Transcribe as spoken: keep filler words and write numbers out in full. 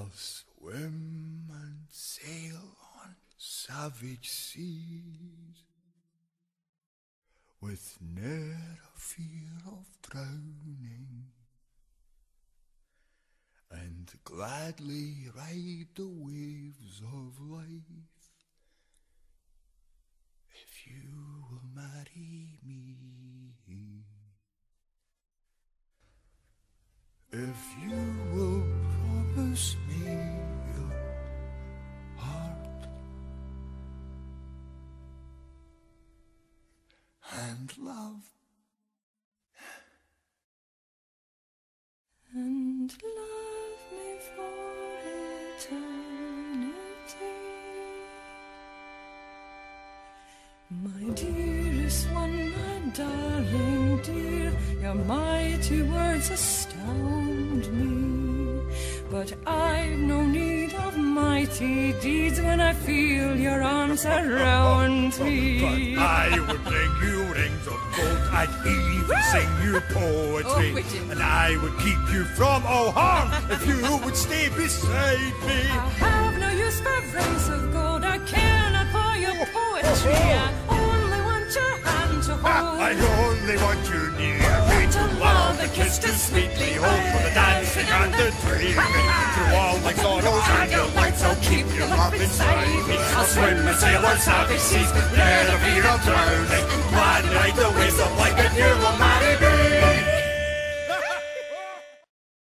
I'll swim and sail on savage seas, with ne'er a fear of drowning, and gladly ride the waves of life, if you will marry me. If you will promise me your heart and love, and love me for eternity, my dearest one, my darling dear, your mighty words astound me, but I've no need of mighty deeds when I feel your arms around me. But I would bring you rings of gold, I'd even sing you poetry, oh, and I would keep you from all harm if you would stay beside me. I have no use for rings of gold, I cannot pour your poetry. I only want your hand to hold. I only want you near me, to love and kiss too sweetly, hold for the dancing and the dreaming. Through all my sorrows and delights, I'll keep your love inside me. I'll swim and sail on savage seas, never fear of drowning, glad ride the waves of life, and you will marry me.